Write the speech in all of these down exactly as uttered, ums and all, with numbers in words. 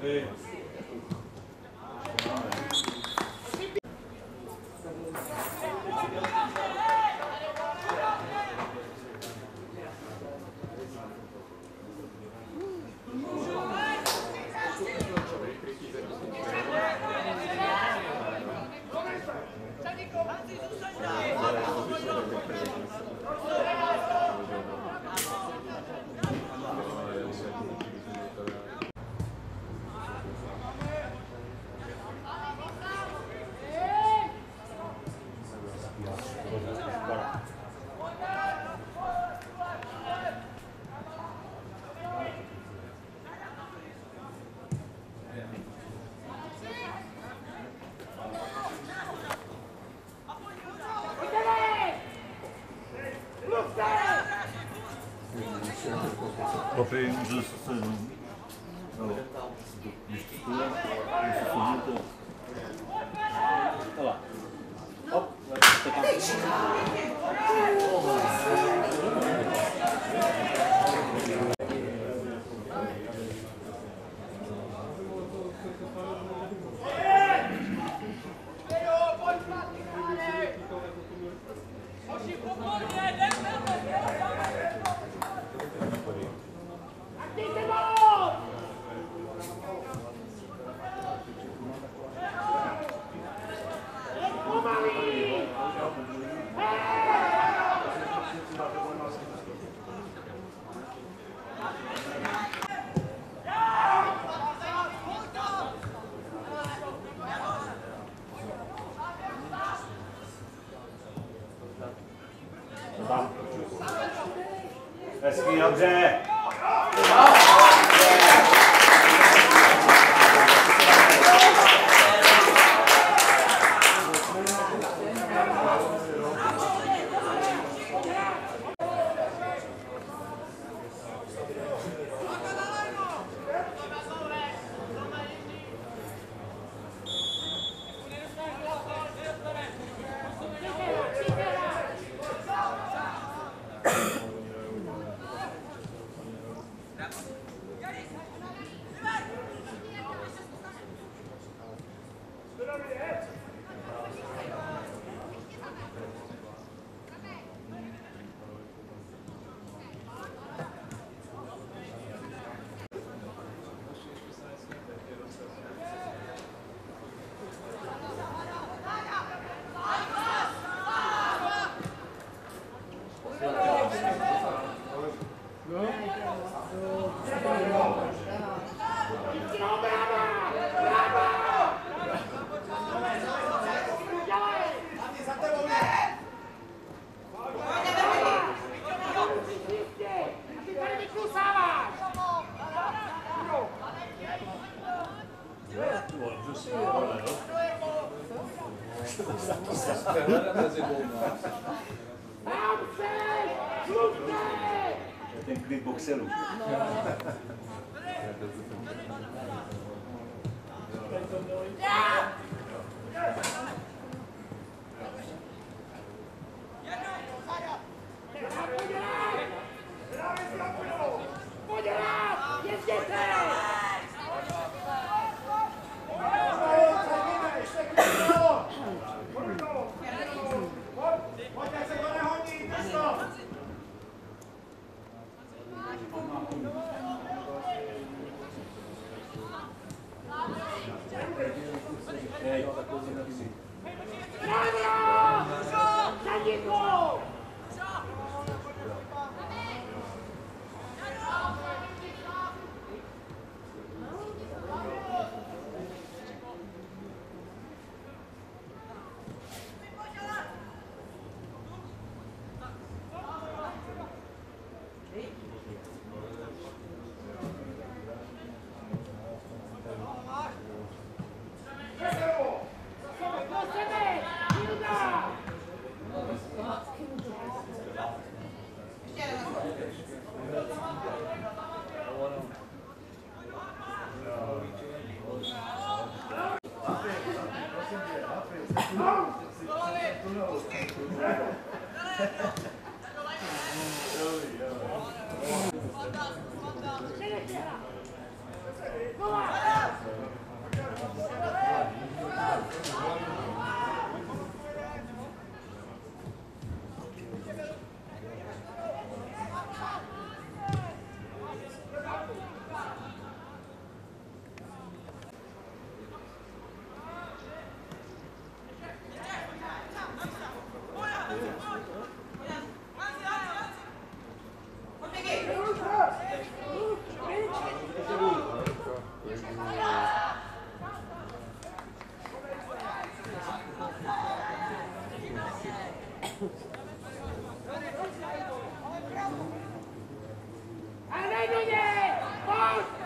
Proprio giusto, no, mistura, mistura. Olha lá. Hop, vai hezky, dobře. Ten klid boxerů. Come on!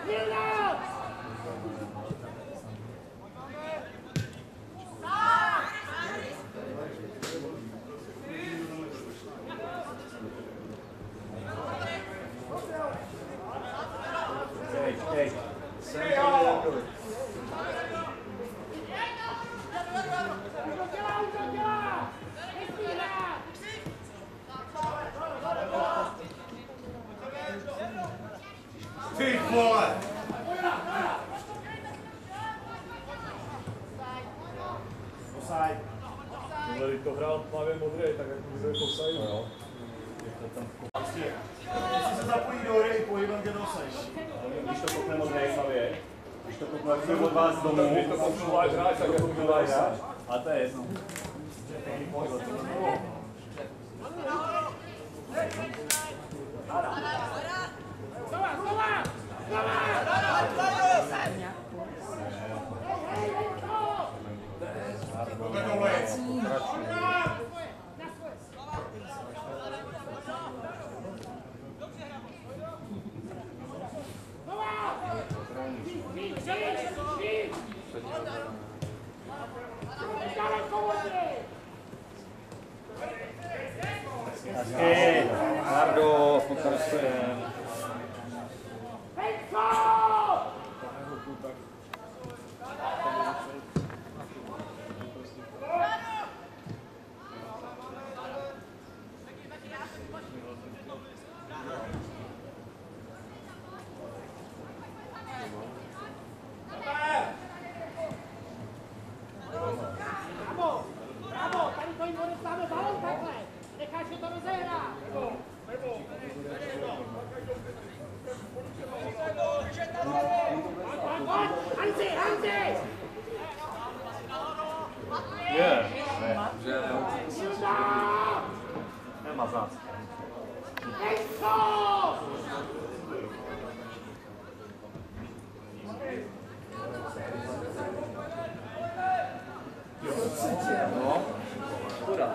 Ty vole! Offside. Tohle, když to hrál tmavě modrý, tak jak může být offside. No jo. Prostě, jestli se zapojí do hry i pohybem, kde noseš. Když to kopne modrý tmavě, když to kopne od vás domů, když to kopnu váš hráč, tak jak může váš hráč. a to je jedno. Nardo, pokračujeme. Je, nemá zác. No, škoda.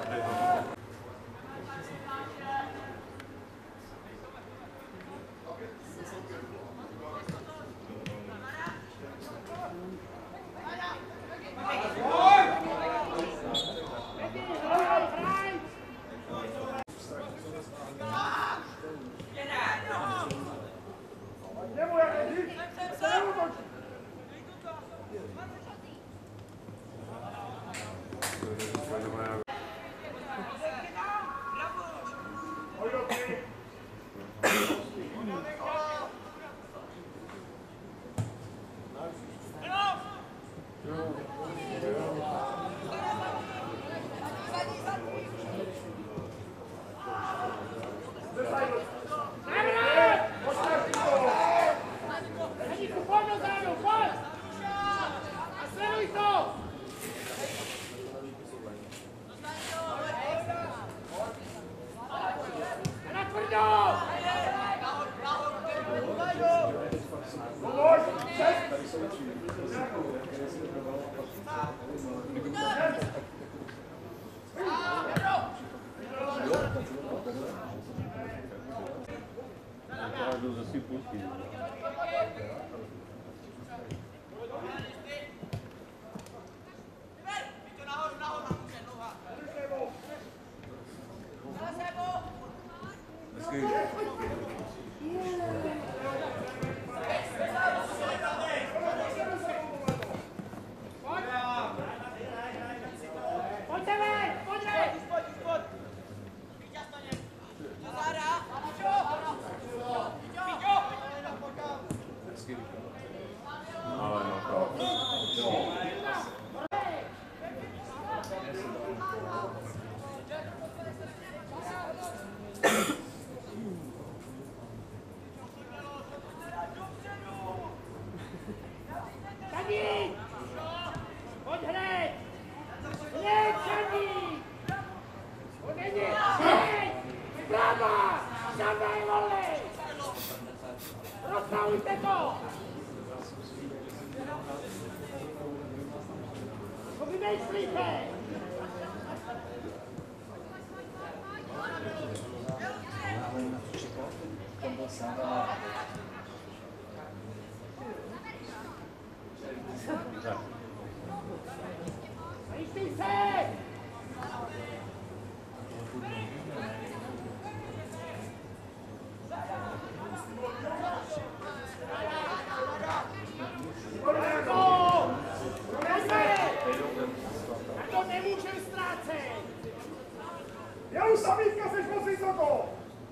Zavítka, seš moc vysoko!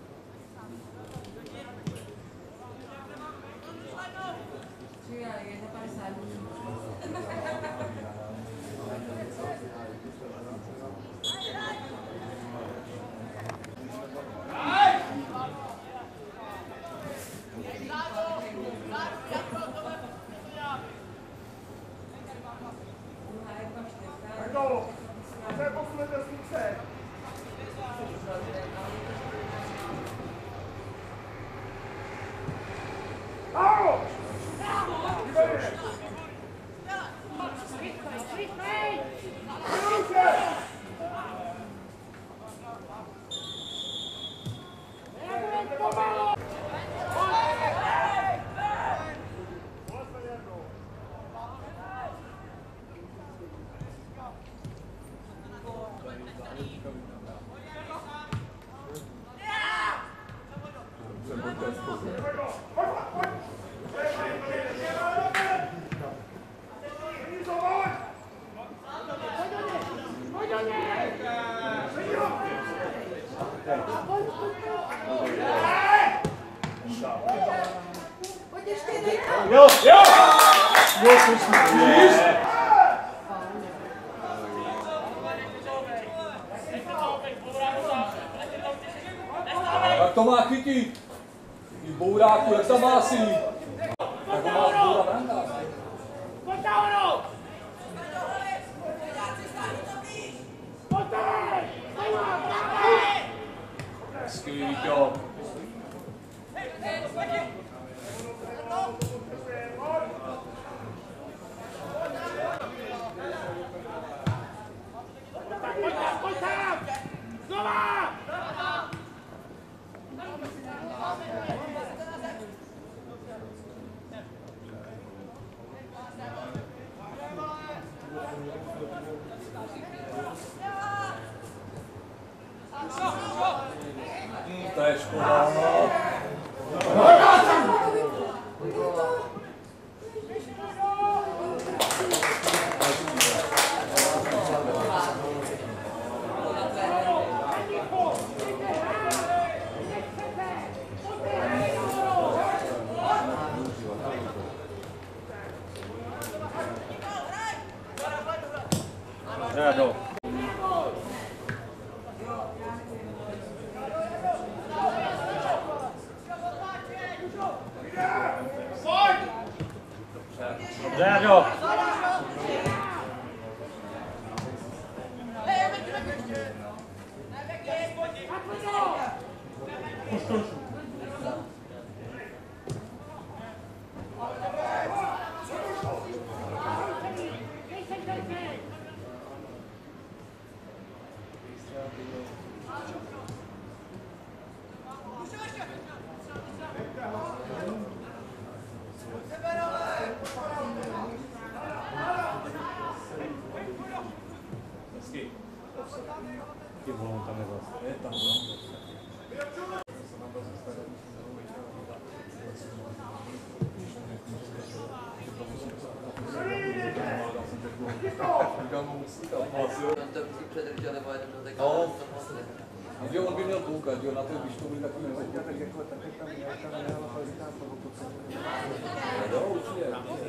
Ando, se posunete z funkce. Alo! Výborně! Jo, jo! Jo, slyšíš? Jak to má chytit? Ty bouráku, jak tam má si? Tak ho má boura brankář. Hezký, Víťo. To je škoda. Rado. Rado. Ty volou tam je vlastně. Je tam volou. Jo, on by měl koukat, jo, na to, když to byli takový nebo. Tak jako taky tam je, tam je, ale říkám toho pocit. Jo, určitě.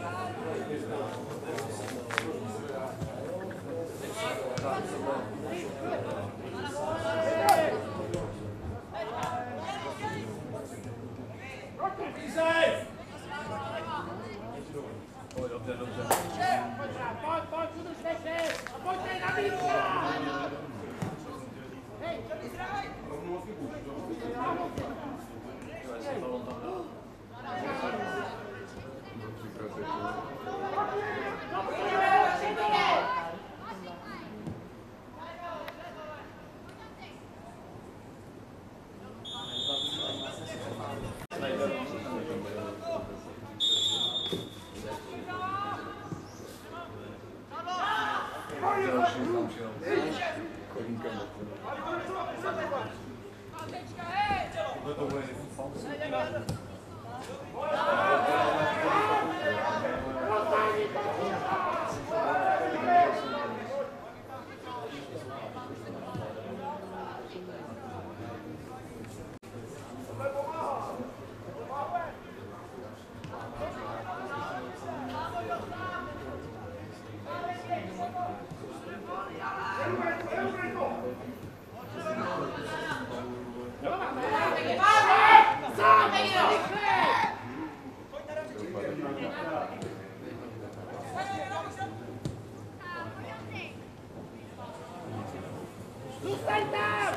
O, dobře, dobře. Pojď, pojď, budu slyšet! A pojďte na výbu! Hej, co ty zdravaj? Zůstaň tam!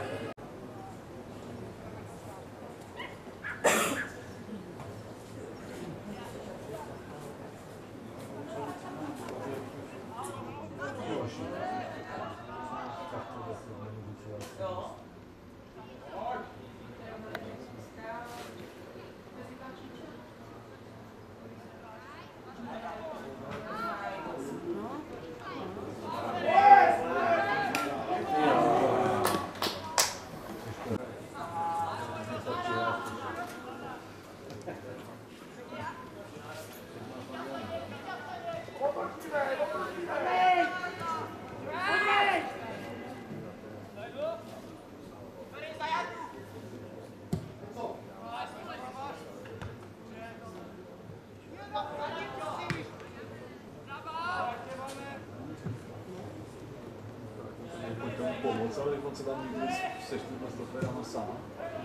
Pomoc, ale on se tam nikdy seš s stoperama sám.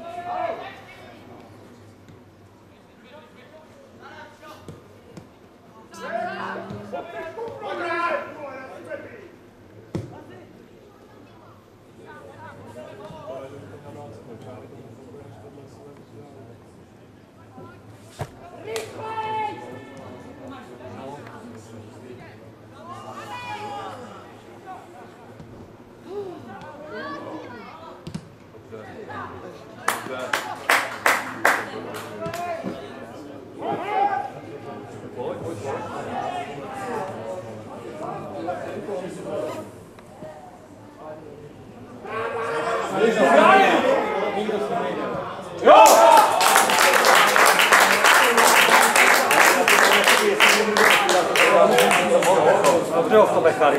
Dobře ho v tom nechali.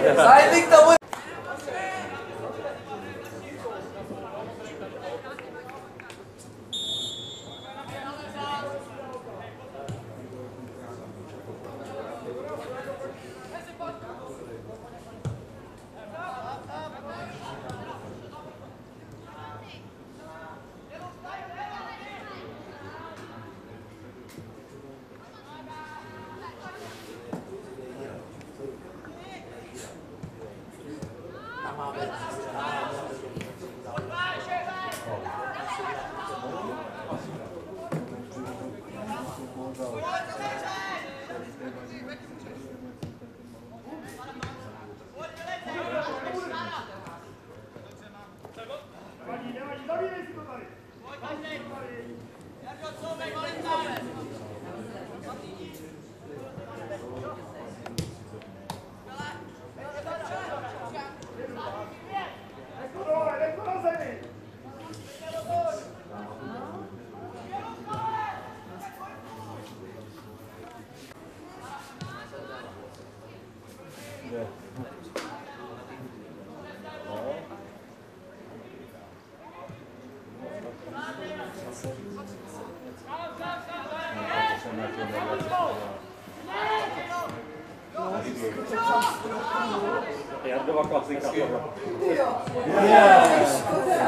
Jardova klasika. Yes.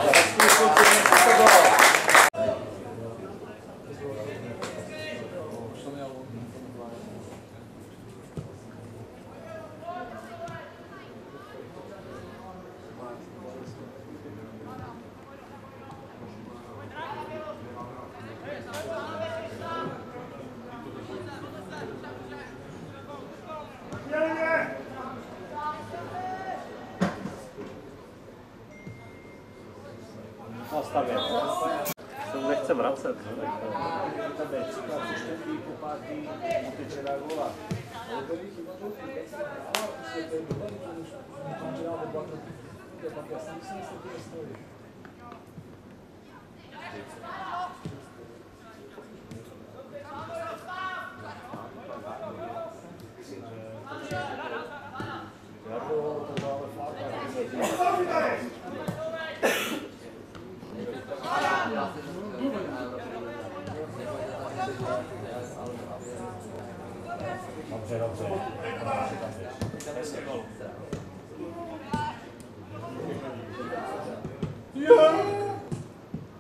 Nastavit. Se mu nechce vracet. Dobře, dobře.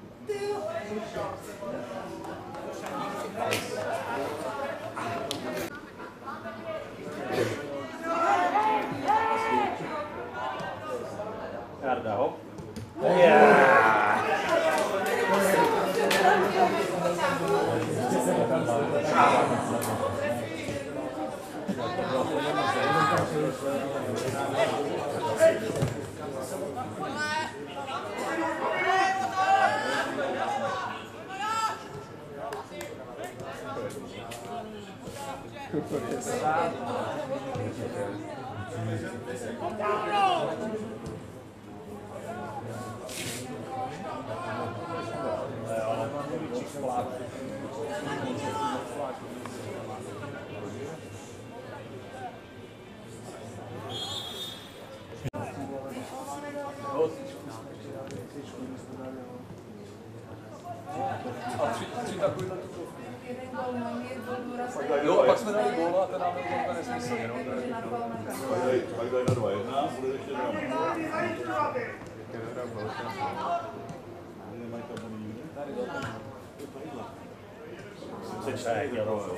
Jo! A tři, tři takovýhle tutovky. Jo, a pak jsme dali góla a ten nám byl úplně nesmyslně, no. Pak dají na dva jedna, bude ještě drama. Nemají tam tady nikde? Tady do toho. Se čtyři draho, jo.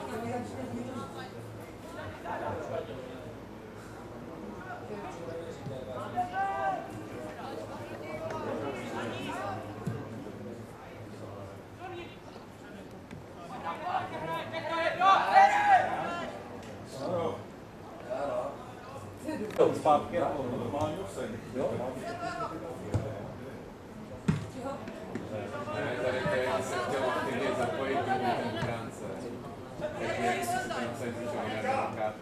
Zpátky na Normální offside. jo? Ne, tady to je, se chtěl aktivně zapojit do té bránce. Takže jak se tam psají, že oni na karty.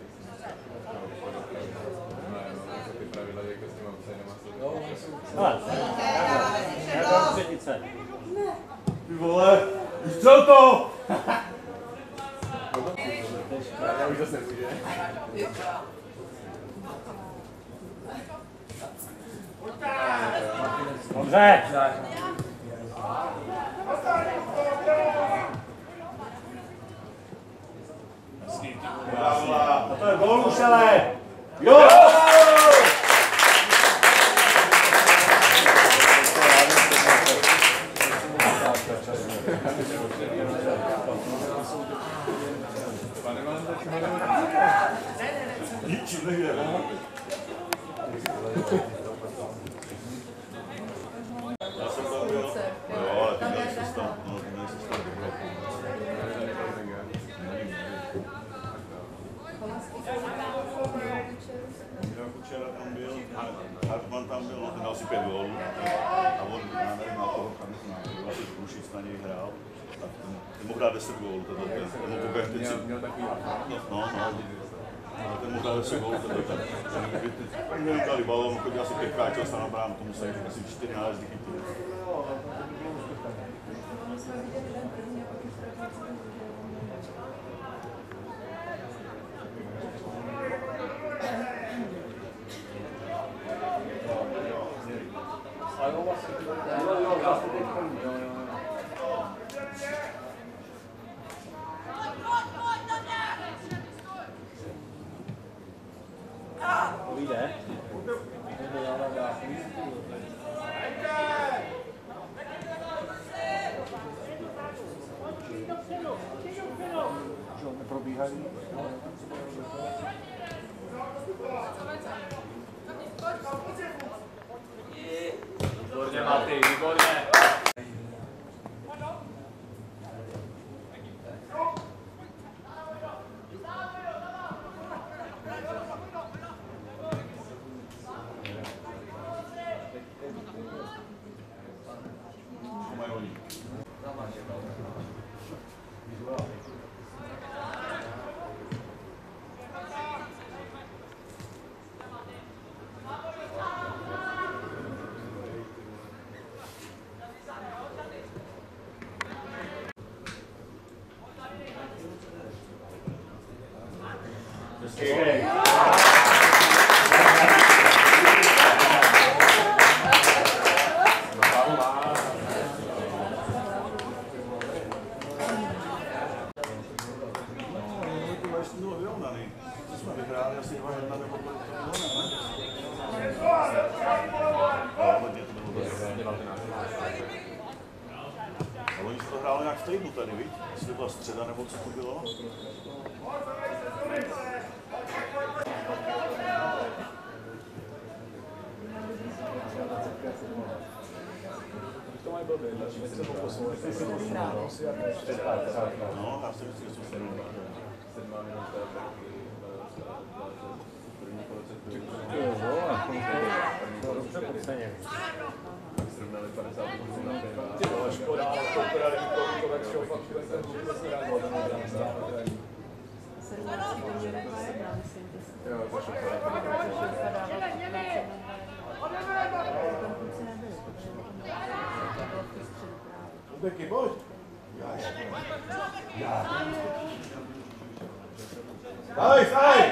No, jako ty pravidla, jako s těma offsidema jsou. Ale, já dám třetice. Ty vole, střel to! Já už zase nepůjde. Dobře. A to je gól už, ale! Jo! Pane Manda, Ničím nejde. Já jsem tam byl. Jo, ale ty měli sestav. No, ty měli sestav do bloku. Míra Kučera tam byl, Hartmann tam byl, no ten dal si pět gólů. A on, já nevím, na toho Kamitna, vlastně Krušic na něj hrál. Tak ten, ten mohl dát deset gólů, ten mohl poběhat teď si... měl takový No, no, no. Ten mohl dát deset gólů, ten kdyby dali balón, chodil asi pětkrát, čel se na bránu, to musí asi čtyři nálezdy chytit. Vyjde. Že on neprobíhají. Výborně, Maty, výborně. Co mají oni? Co jsme vyhráli, asi dva jedna nebo kolik to bylo, ne? No, hodně to bylo dobré. A oni to hráli nějak v týdnu tady, víš? Jestli to byla středa nebo co to bylo? To mají blbě, takže se to posunuli. No, já si myslím, že jsme se Sedmá minuta, taky. Beky, pojď. Daj, daj!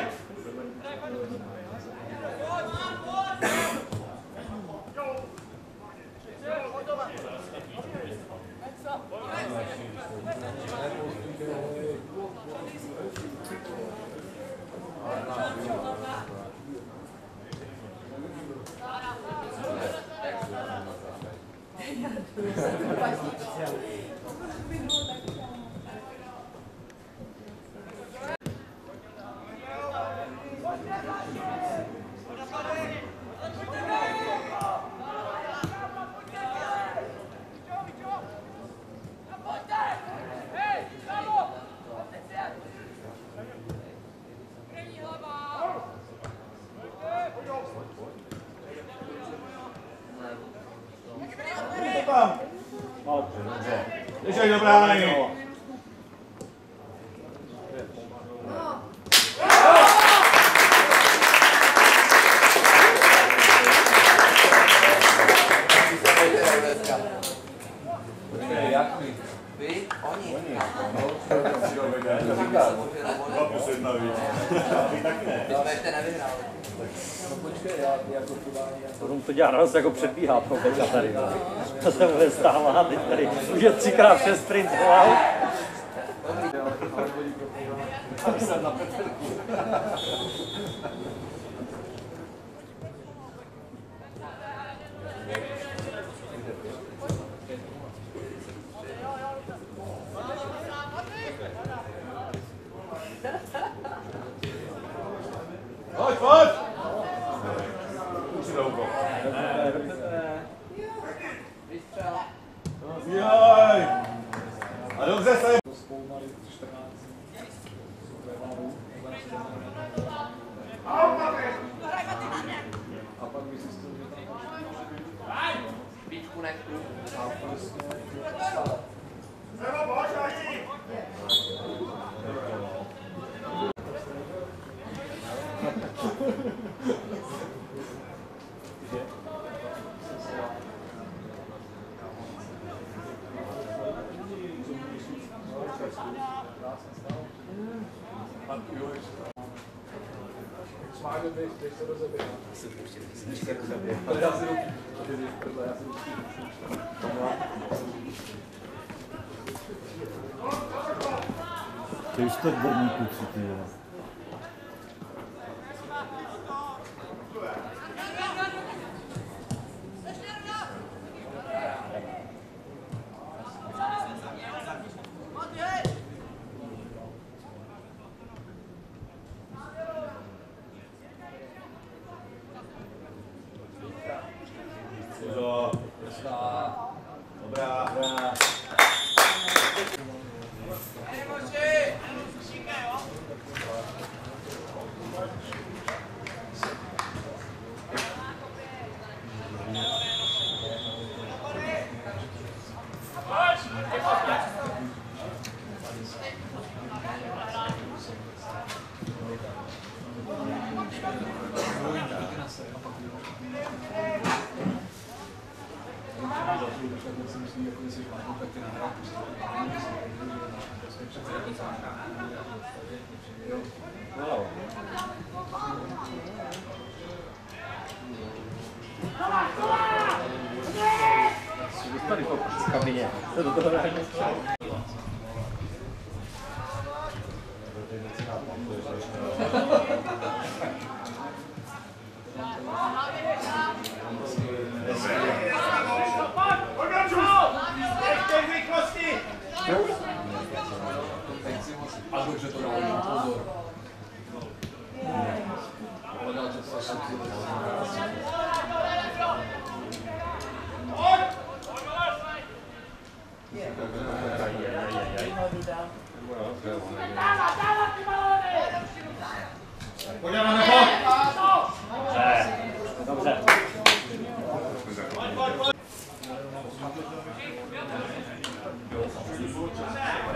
Ještě do brány. Jak my? Vy? Oni. Dva plus jedna víc. My jsme ještě nevyhráli. No počkej, já jako chudání. On to dělá nás jako předbíhá pro Beka tady. To se mu nestává, teď tady už je třikrát přes sprintoval. Tam jsem na Petrku. Pojď, pojď! Už si do úkol. Jaj! A dobře se... Zkoumali čtrnáct. A pak by zjistil, že tam Víčku nechtu. a prostě... Smáže, běž, běž se rozeběhá. Já se pouštím, já se rozeběhá. Já si prdle, já si To už to odborní kluci, ty jo. Dobrá. Dobrá. Tady po kabině. To do toho rádi. A dobře to dal pozor. Hledal, že se šutí. Podíváme na to! Dobře. Pojď, pojď, pojď!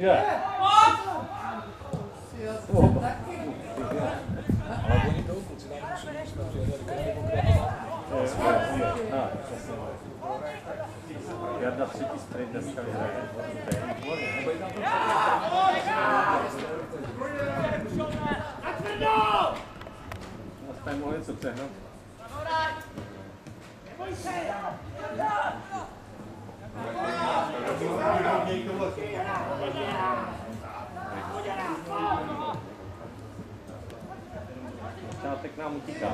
Kde? Ale oni jdou, kluci nám musí, když jsme přijeli, když jsme No, přesně. Jarda třetí sprint dneska vyhraje. Jsme mohli něco přehnat. Začátek nám utíká.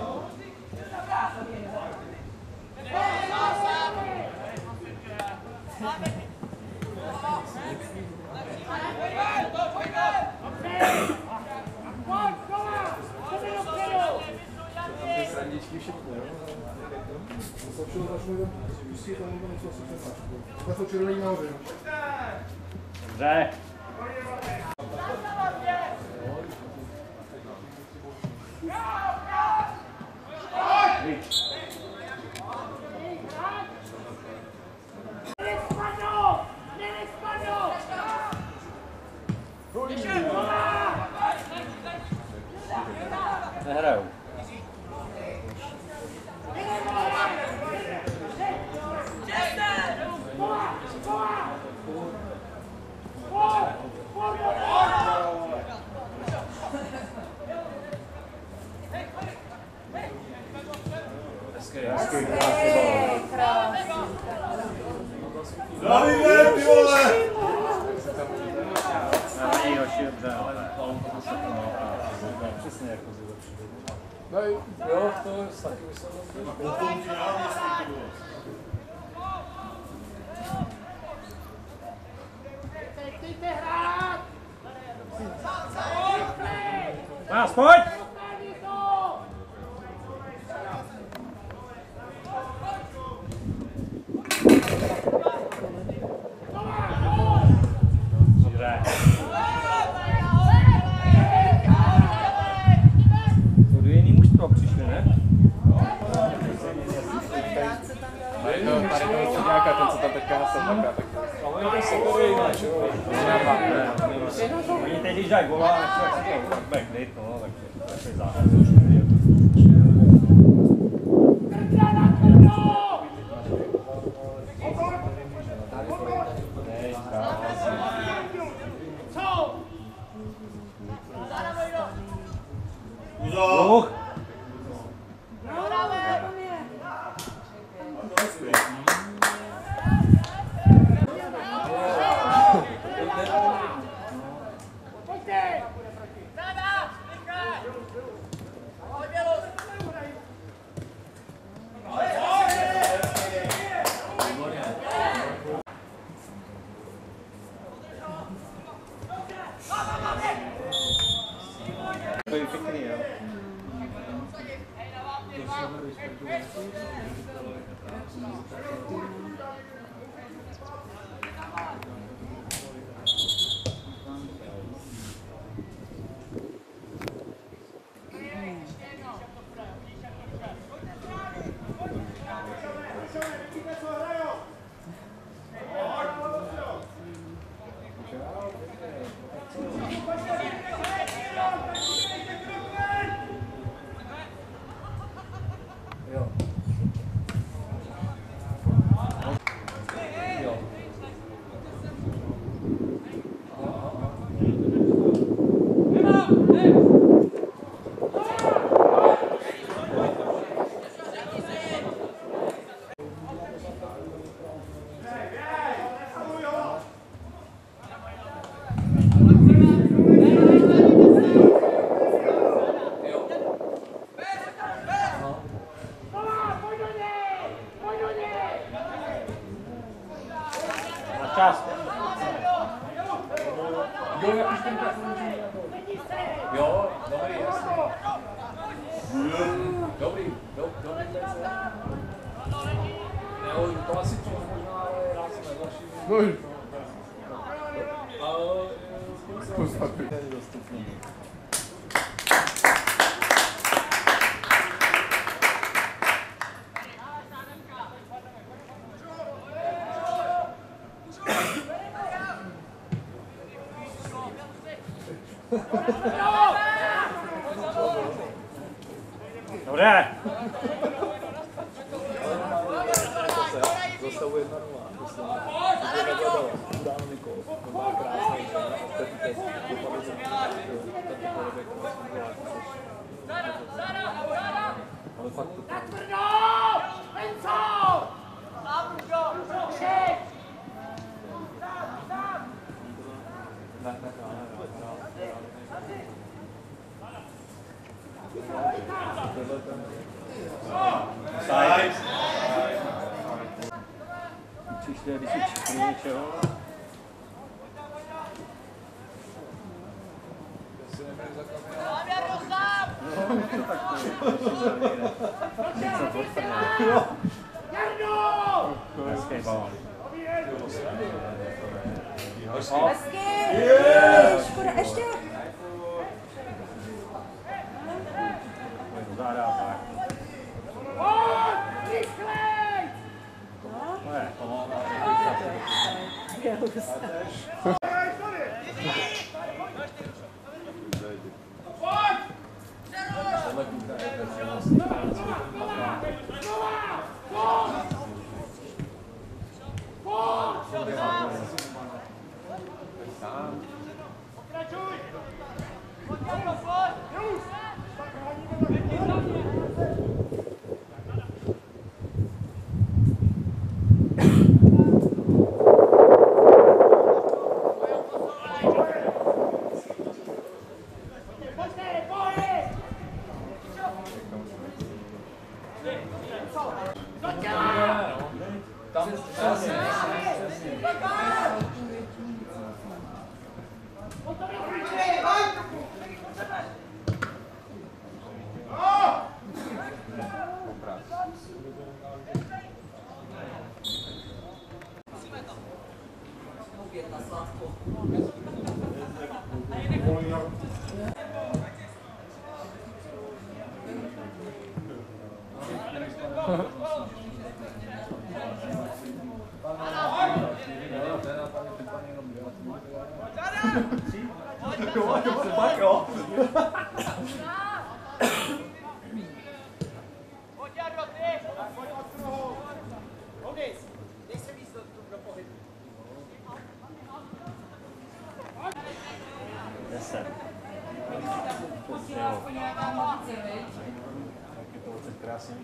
ty srandičky všechny, jo? Stačilo začnu do výsky, tam nebo něco asi překáž. Tak to červený nahoře. Dobře. Nehraju. Davide, ty vole! Není hoši, dobře, ale přesně jako zlepšit. No jo, to je taky myslel. Chcete hrát! Vás, pojď! Dobře. To dvě jiný mužstva přišli, ne? Tady to, tady to je nějaká ten, co tam teďka na sebe taky. Ale to se to jinak, že jo? Oni teď, když dají gola, tak si to backdate, no, takže to je základ. Uzo! To je pěkný, jo. Čas. Jo, jak už ten Jo, dobrý, jasně. Dobrý, do, dobrý, jo, to asi přijde možná, ale já jsem nezlaším. No jo. Ale... Postavit. Dobré. Zastavuje jedna nula. Udáno Nikol. Má krásný čas. Teď teď dopadl jsem. Ale fakt to... Natvrdo! Enzo! Šek! Ne, ne, ne, Side. Přišli, když si čekli něčeho. Hezký bal. Hezky! Škoda, ještě! Zádá, tak. No je, deset. Krásně.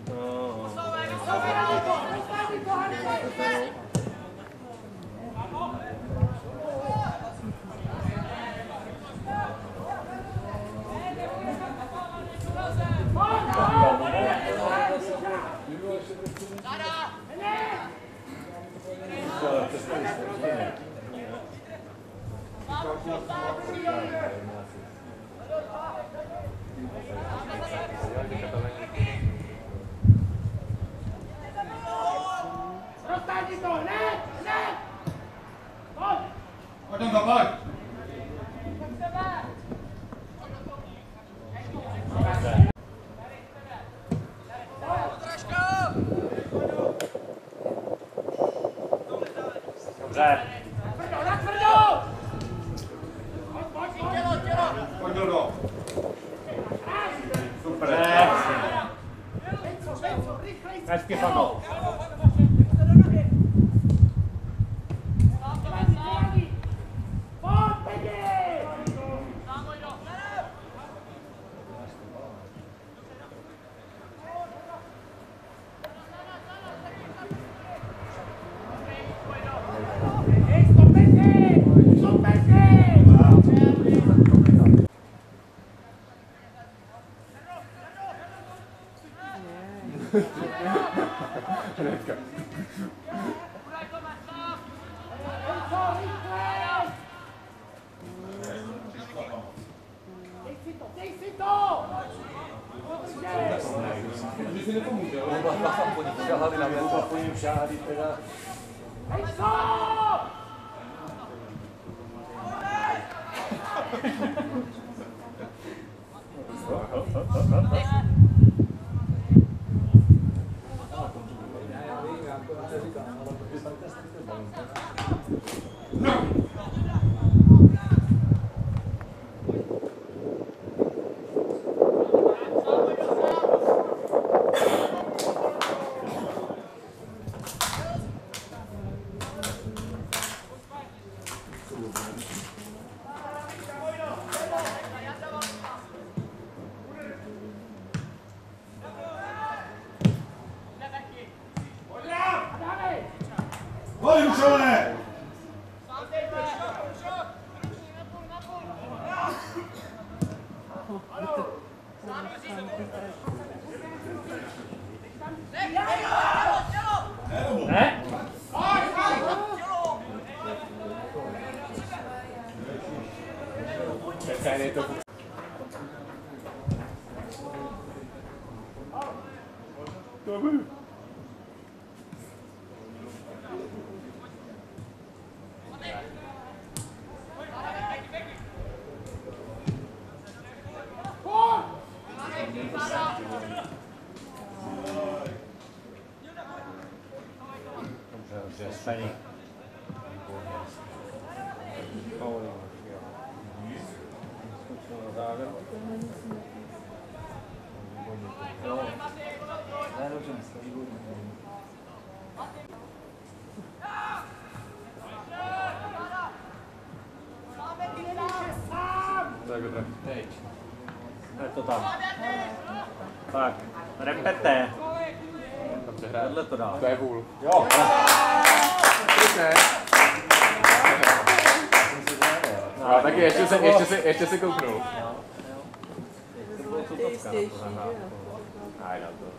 Roztáhni to, hned, hned! Pojď! Pojď tam, pojď! Dobře. Tvrdo, na tvrdo! Pojď, pojď, pojď! Tělo, tělo! Pojď do do! Super. Venco, Venco, rychlej! Hezky, Fabo. Pojď, Peggy! Dej si to! Když si nepomůže, jo? Nebo tam po nich šáhali na mě. Po něm šáhali teda. Pojď, Rušovné! Ne? Čekaj, je to... Dobře, Staník. Tak dobré. Teď. Je to tam. Tak, repete. Dobře hrát. Vedle to dá. To je vůl. Jo. Ne. No, taky ještě se, ještě se, ještě se kouknul. To bylo tutovka na to nahrát. Aj na to.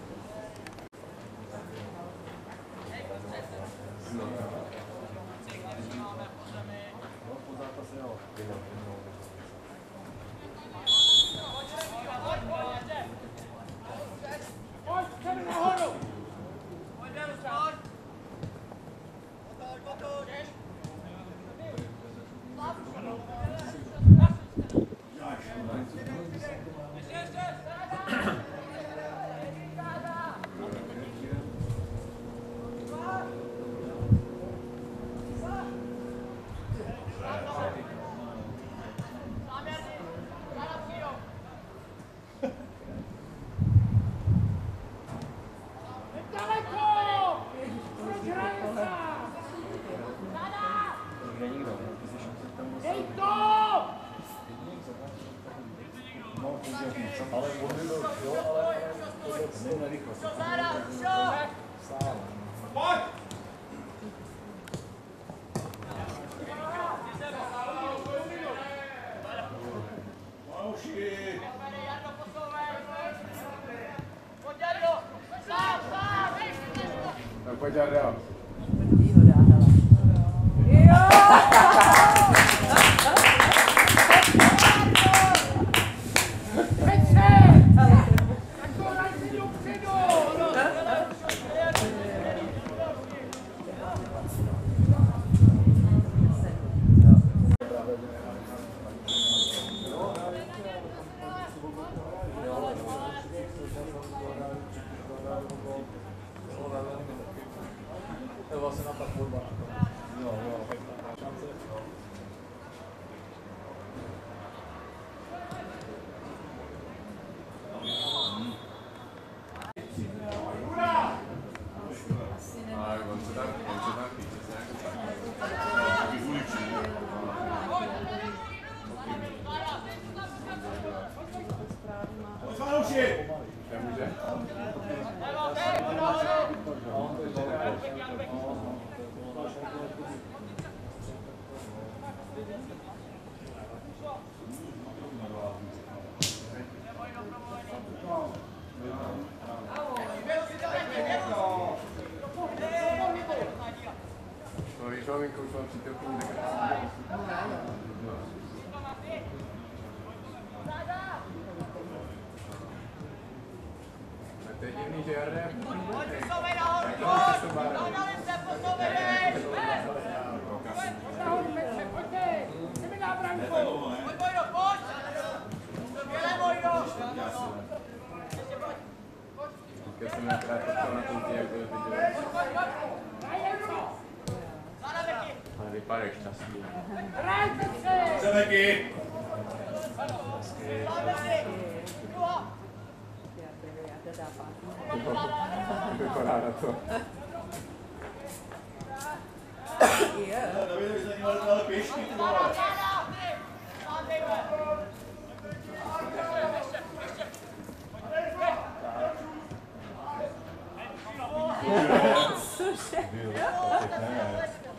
Ale on by byl, jo, ale to byl nerychlost. Pojď! Mauši! No, pojď Jarda. Výhoda, hele. Jo! To je vlastně na ta tvorba. Jo, jo. Šance. Ale on se tam, on se tam píše se jako tak. Pojď, Mauši! Nemůže? No, když maminko už mám přítelkyni, tak to je divný, že Jarda je... Já jsem nakrát potkal na tom tý, jak byl viděl. Ale vypadá šťastný. Převeky! Vypadá na to. David, vy jste měli ale pěšky, ty vole. Cože?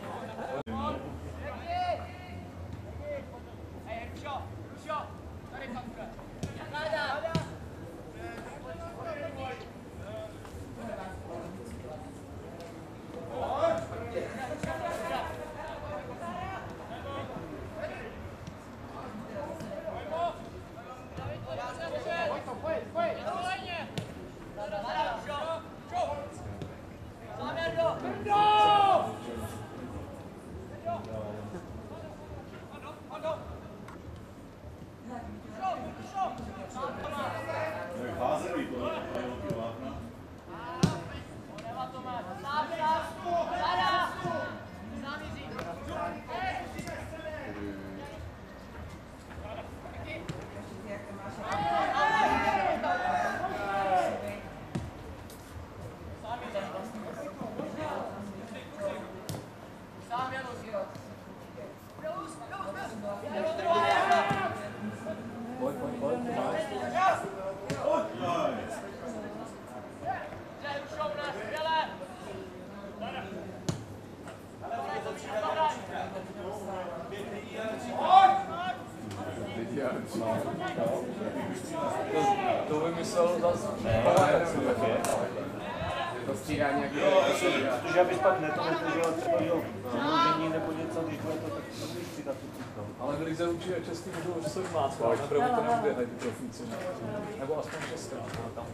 musel zase... Ne, tak je. To střídání jak je. Protože abys pak neto netržel třeba jo, založení nebo něco, když bude to, tak to můžeš přidat tu příklad. Ale v lize určitě český můžou sedmnáct, ale na první to neuběhají ty profíci. Nebo aspoň šestkrát, ale tam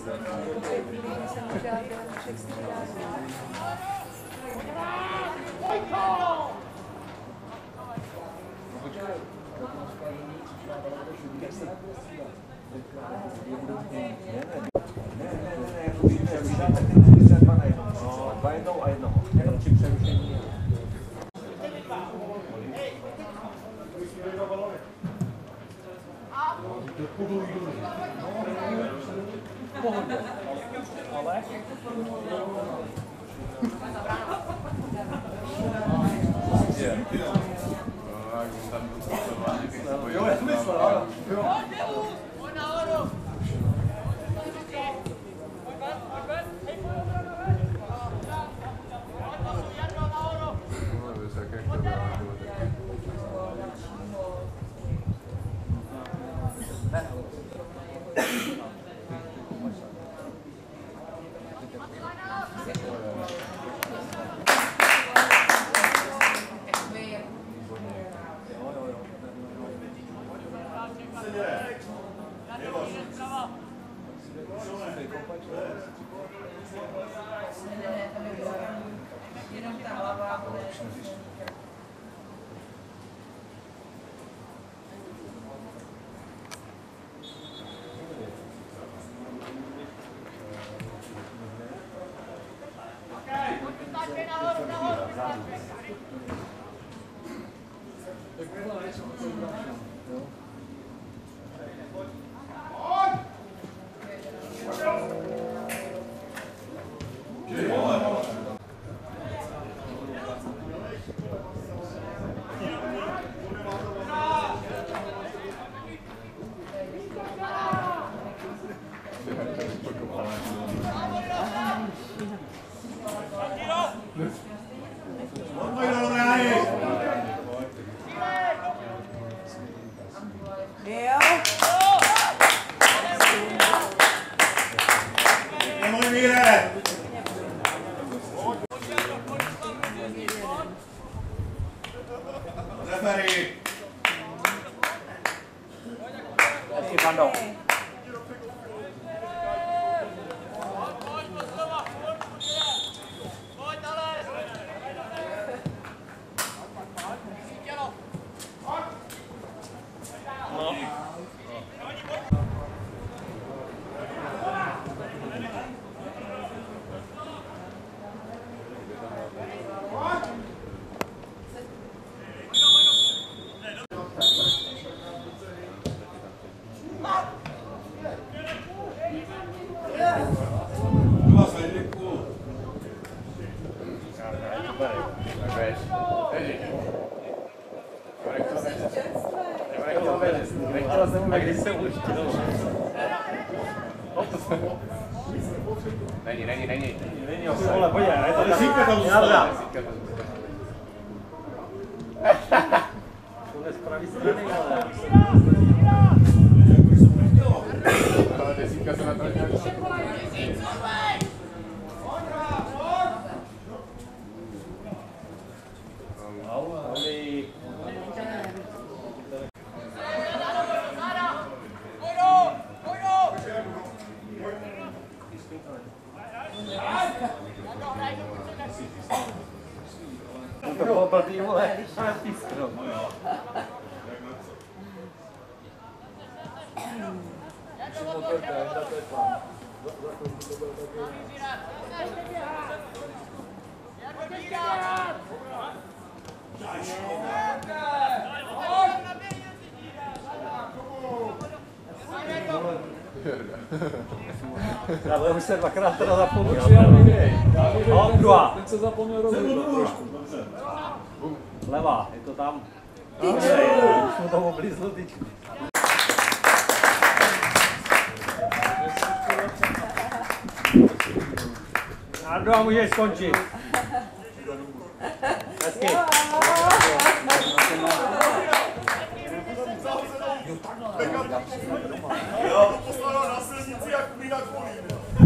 Dva jednou a jednoho. Jenom při přerušení. pohodě. Ale... Jo, je smysl, ano. Jo. Není, není, není. Není osvole, pojď, je to Desítka tam zůstala. To je z pravý strany, ale... Ale desítka se na to nějak... To bylo blbý, vole, ale pískno. Ale už se dvakrát teda zapomněl. No, druhá. Ten se zapomněl rovnou trošku. Levá, je to tam. Už mu tomu blízlo tyčku. A druhá můžeš skončit. Hezky. Já to poslal na silnici jak umí na kolín.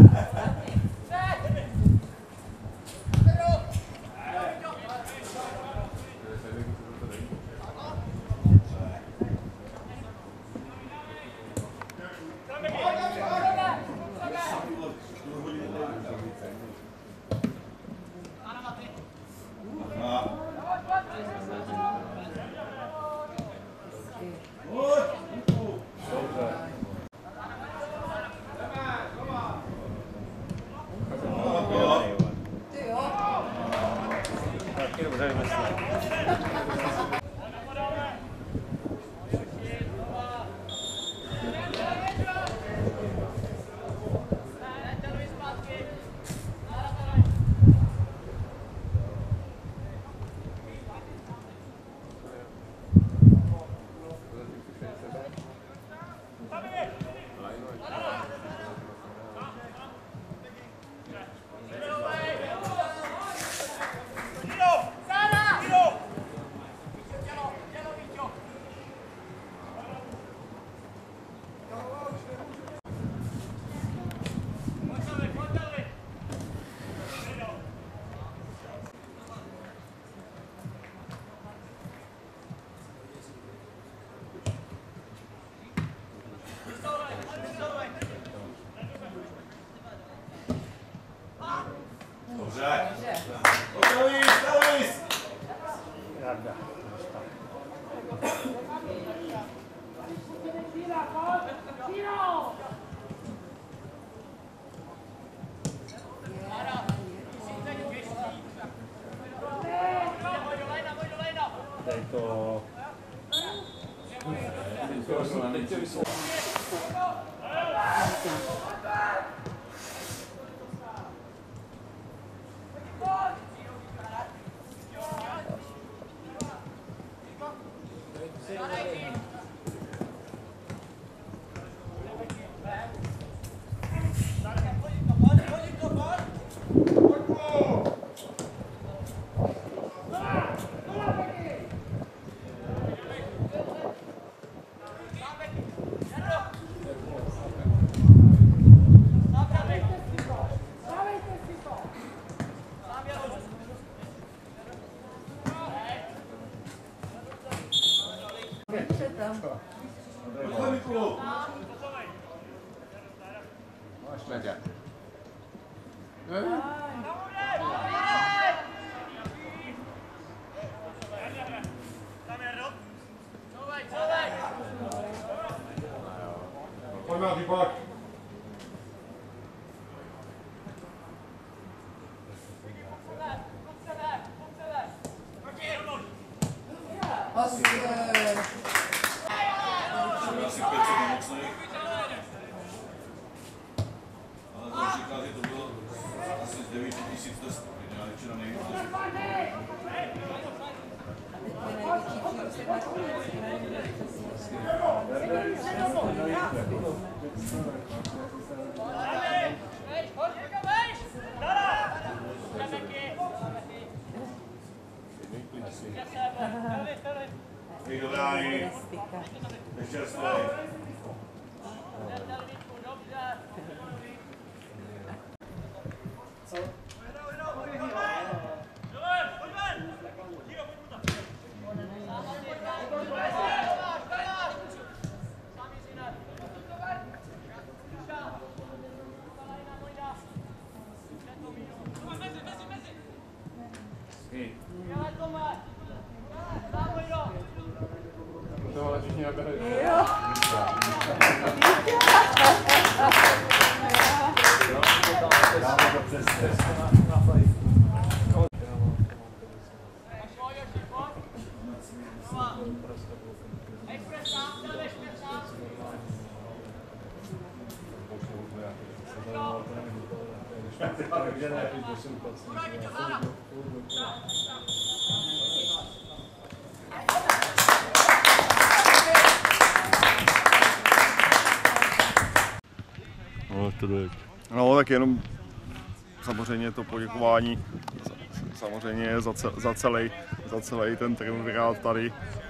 No, tak jenom samozřejmě to poděkování samozřejmě za, za, celý, za celý ten triumvirát tady.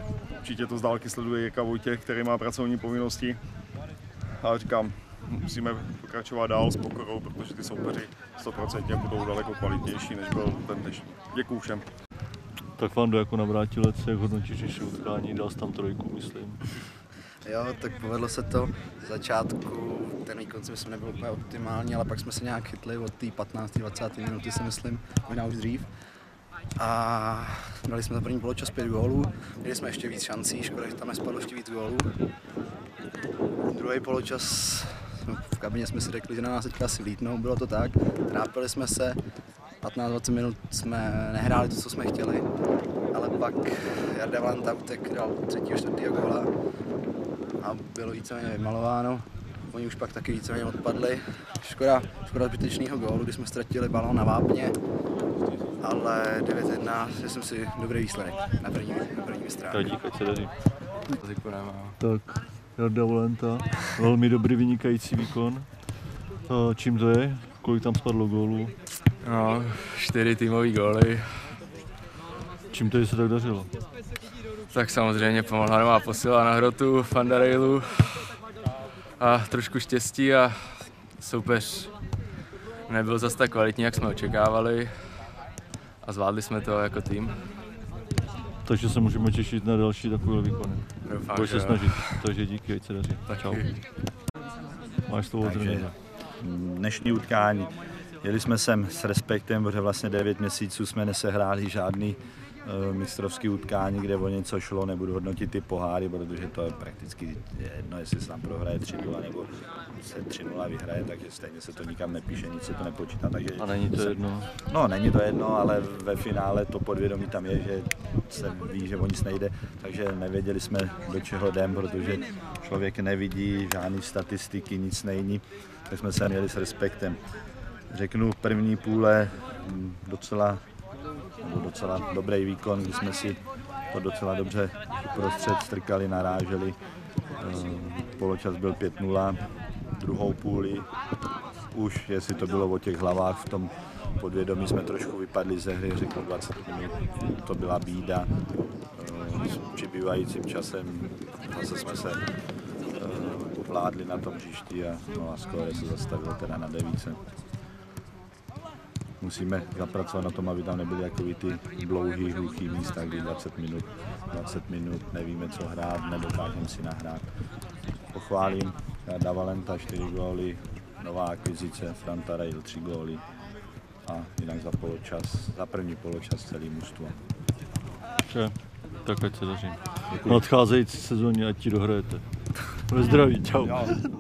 určitě to z dálky sleduje Jirka Vojtěch, který má pracovní povinnosti. A říkám, musíme pokračovat dál s pokorou, protože ty soupeři sto procent budou daleko kvalitnější, než byl ten dnešní. Děkuju všem. Tak Vando, jako navrátilec, jak hodnotíš dnešní utkání, dal jsi tam trojku, myslím. Jo, tak povedlo se to. Z začátku ten výkon si myslím nebyl úplně optimální, ale pak jsme se nějak chytli od té patnácté dvacáté minuty, si myslím, možná už dřív. A dali jsme za první poločas pět gólů, měli jsme ještě víc šancí, škoda, že tam nespadlo ještě víc gólů. Druhý poločas, v kabině jsme si řekli, že na nás teďka asi vlítnou, bylo to tak, trápili jsme se, patnáct dvacet minut jsme nehráli to, co jsme chtěli, ale pak Jarda Valenta utek, dal třetího, čtvrtýho góla a bylo víceméně vymalováno. Oni už pak taky víceméně odpadli. Škoda, škoda zbytečného gólu, kdy jsme ztratili balón na vápně, ale devět jedna, myslím si, dobrý výsledek na první, na první stránce. Tak díky, ať se daří. Tak, Jarda Valenta, velmi dobrý, vynikající výkon. Čím to je? Kolik tam spadlo gólů? No, čtyři týmový góly. Čím to je, se tak dařilo? Tak samozřejmě pomohla nová posila na hrotu Fandarailu a trošku štěstí a soupeř nebyl zas tak kvalitní, jak jsme očekávali a zvládli jsme to jako tým. Takže se můžeme těšit na další takové výkony. Doufám, Budeš se jo. snažit. Takže díky, ať se daří. Čau. Máš slovo trenéře. Dnešní utkání. Jeli jsme sem s respektem, protože vlastně devět měsíců jsme nesehráli žádný uh, mistrovský utkání, kde o něco šlo, nebudu hodnotit ty poháry, protože to je prakticky jedno, jestli se tam prohraje tři nula nebo se tři nula vyhraje, takže stejně se to nikam nepíše, nic se to nepočítá. Takže A není to se, jedno? No, není to jedno, ale ve finále to podvědomí tam je, že se ví, že o nic nejde, takže nevěděli jsme, do čeho jdem, protože člověk nevidí žádné statistiky, nic není, tak jsme se měli s respektem. Řeknu, první půle docela, nebo docela dobrý výkon, kdy jsme si to docela dobře uprostřed strkali, naráželi. Poločas byl pět nula, druhou půli už, jestli to bylo o těch hlavách, v tom podvědomí jsme trošku vypadli ze hry, řeknu dvacet minut, to byla bída. S přibývajícím časem zase jsme se vládli na tom hřišti a, no a skóre se zastavilo teda na devíce. Musíme zapracovat na tom, aby tam nebyly takový ty dlouhý, hluchý místa, kdy dvacet minut, dvacet minut nevíme, co hrát, nedokážeme si nahrát. Pochválím Jarda Valenta, čtyři góly, nová akvizice, Fandarailu, tři góly a jinak za poločas, za první poločas celý mužstvo. Vše, tak ať se daří. V nadcházející sezóně ať ti dohrajete. Ve zdraví, čau.